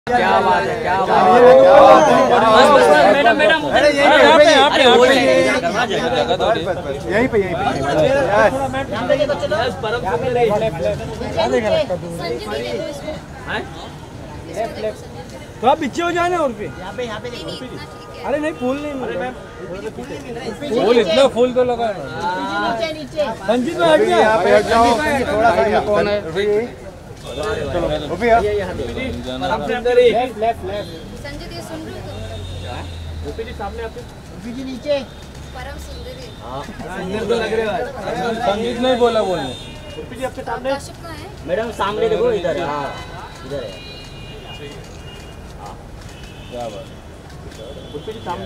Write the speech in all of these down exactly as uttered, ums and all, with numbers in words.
क्या बात है, क्या बात है, क्या बात है। मैडम मैडम अरे यहीं पे यहीं पे यहीं पे यहीं पे थोड़ा पीछे हो जाए ना। और पे यहाँ पे यहाँ पे अरे नहीं फूल नहीं फूल इतना फूल तो लगा संजीत में हट यहाँ पे हट जाओ थोड़ा सा। कौन है चलो वो भी है लेफ्ट लेफ्ट संजीत ये सुन रहे हो? ओपी जी सामने आपके ओपी जी नीचे परम सुंदरी। हां सुंदर तो लग रहे हो। संजीत नहीं बोला बोलने। ओपी जी आपके सामने मैडम सामने देखो इधर है। हां इधर है। हां क्या बात ओपी जी सामने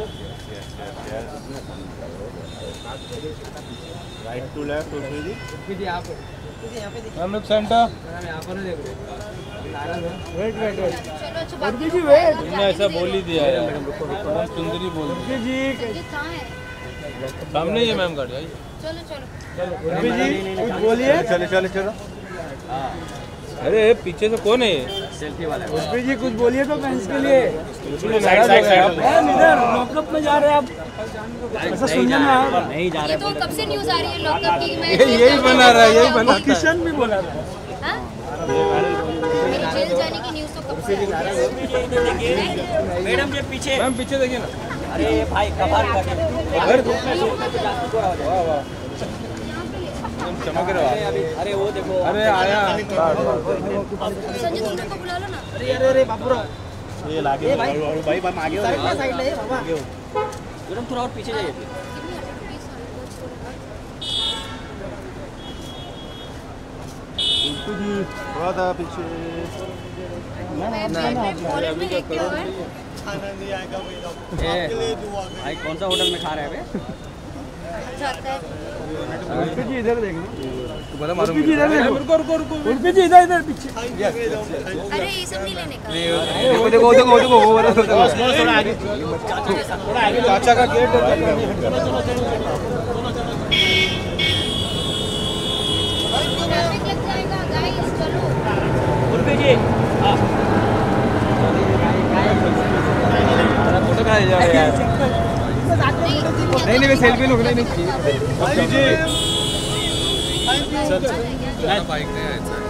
right to left OP ji OP ji आप यहाँ पे हम लोग सेंटर यहाँ पर देख रहे wait wait wait OP ji wait तुमने ऐसा बोल ही दिया है मैडम। रुको रुको सुंदरी बोल ओपी जी कहाँ है? सामने ही है मैम गाड़ी आई। चलो चलो ओपी जी कुछ बोलिए। चलो चलो चलो अरे पीछे से कौन है ये सेल्फी वाला? ओपी जी कुछ बोलिए तो फैंस के लिए। साइड साइड साइड इधर लॉकअप में जा रहे हैं आप ऐसा सुनने में आया नहीं जा रहे। तो कब से न्यूज़ आ रही है लॉकअप की? मैं यही बना रहा है यही बना किशन भी बोला रहा है। हां मेरी जेल जाने की न्यूज़ तो कब से आ रही है? मैडम ये पीछे मैम पीछे देखिए ना। अरे भाई कबार कर वाह वाह चमक रहा है। अरे वो देखो अरे आया संजय तुम को बुला लो ना। अरे अरे अरे बाबूराव ये लागे भाई भाई हम आगे हो साइड ले बाबा मैडम थोड़ा और पीछे जाइए। थोड़ा सा पीछे भाई कौन सा होटल में खा रहे हैं अभी? उर्फी जी इधर देखना उर्फी जी इधर देखो रुको रुको रुको उर्फी जी इधर इधर पीछे। अरे ये सब नहीं लेने का। देखो देखो देखो देखो वो वाला थोड़ा आगे थोड़ा आगे चाचा का गेट ट्रैफिक लग जाएगा गाइस। चलो उर्फी जी हां फोटो खा जा रहे हैं नहीं नहीं मैं सेल्फी लूंगा नहीं नहीं जी थैंक यू। बाइक नहीं आया।